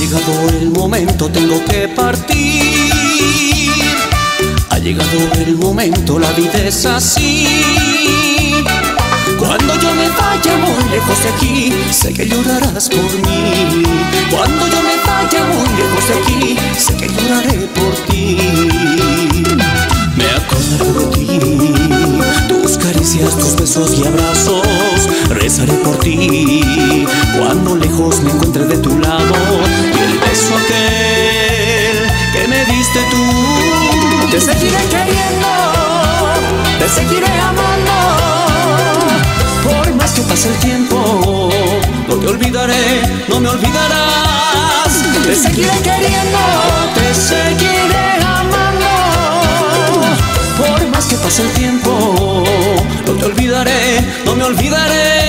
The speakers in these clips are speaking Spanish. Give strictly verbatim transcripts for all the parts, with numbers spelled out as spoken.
llegado el momento, tengo que partir. Ha llegado el momento, la vida es así. Cuando yo me vaya muy lejos de aquí, sé que llorarás por mí. Cuando yo me vaya muy lejos de aquí, sé que lloraré por ti. Me acordaré de ti, tus caricias, tus besos y abrazos. Rezaré por ti cuando lejos me encuentre de tu lado. Y el beso aquel que me diste tú, te seguiré queriendo, te seguiré amando. Por más que pase el tiempo, no te olvidaré, no me olvidarás. Te seguiré queriendo, te seguiré amando. Por más que pase el tiempo, no te olvidaré, no me olvidaré.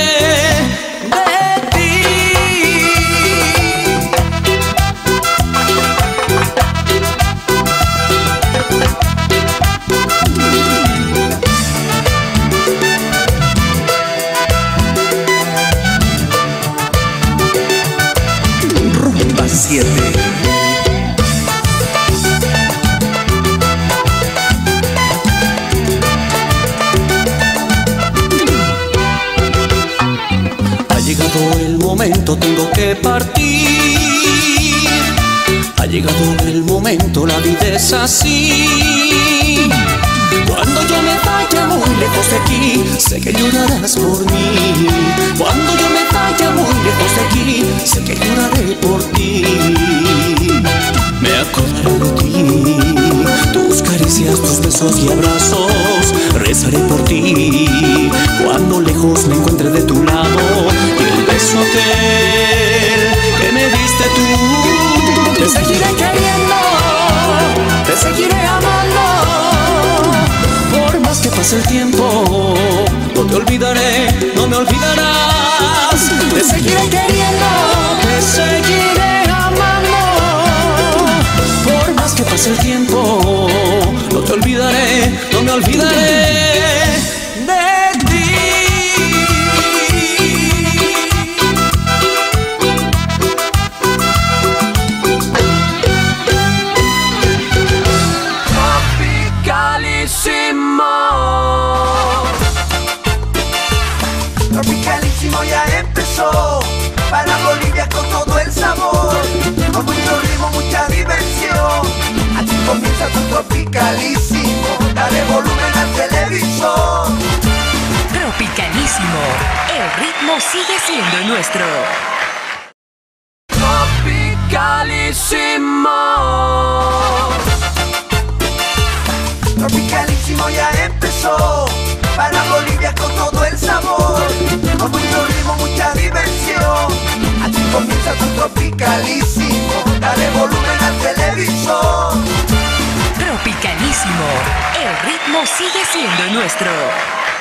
siete. Ha llegado el momento, tengo que partir. Ha llegado el momento, la vida es así. Cuando yo me vaya muy lejos de aquí, sé que llorarás por mí. Cuando yo me vaya muy lejos de aquí, sé que lloraré por ti. Me acordaré de ti, tus caricias, tus besos y abrazos. Rezaré por ti cuando lejos me encuentre de tu lado. Y el beso aquel que me diste tú, te seguiré queriendo, te seguiré amando. Por más que pase el tiempo, no te olvidaré, no me olvidarás. Te seguiré queriendo, te seguiré amando. Por más que pase el tiempo, no te olvidaré, no me olvidaré de ti. Tropicalísimo ya empezó, para Bolivia con todo el sabor, con mucho ritmo, mucha diversión. Así comienza tu Tropicalísimo, dale volumen al televisor. Tropicalísimo, el ritmo sigue siendo nuestro. Tropicalísimo, Tropicalísimo ya empezó, para Bolivia con todo el sabor, con mucho ritmo, mucha diversión. Así comienza tu Tropicalísimo, dale volumen al televisor. Tropicalísimo, el ritmo sigue siendo nuestro.